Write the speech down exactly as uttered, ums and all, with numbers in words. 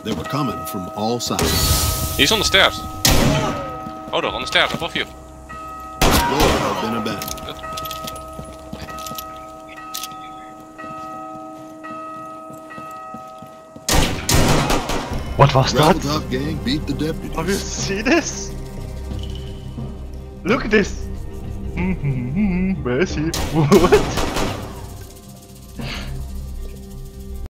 They were coming from all sides. He's on the stairs. Hold on, on the stairs above you. The door had been abandoned. What was that? Gravel Top gang beat the deputies. Have you seen this? Look at this! Mm-hmm, where is he? What?